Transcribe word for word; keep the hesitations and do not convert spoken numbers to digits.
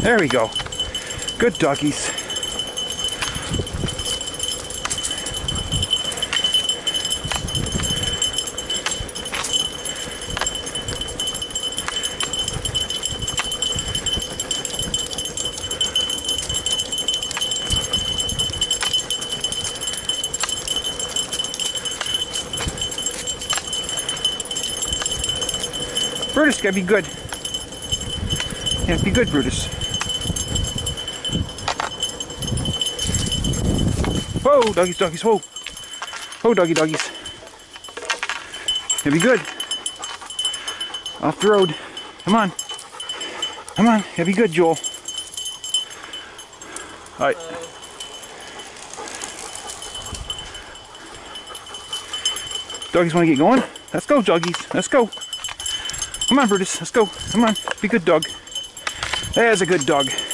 There we go. Good doggies. Brutus, gotta be good. Yeah, be good, Brutus. Whoa, doggies, doggies, whoa. Whoa, doggy, doggies. Gotta be good. Off the road. Come on. Come on, gotta be good, Joel. Alright. Doggies wanna get going? Let's go, doggies. Let's go. Come on, Brutus, let's go. Come on, be a good dog. There's a good dog.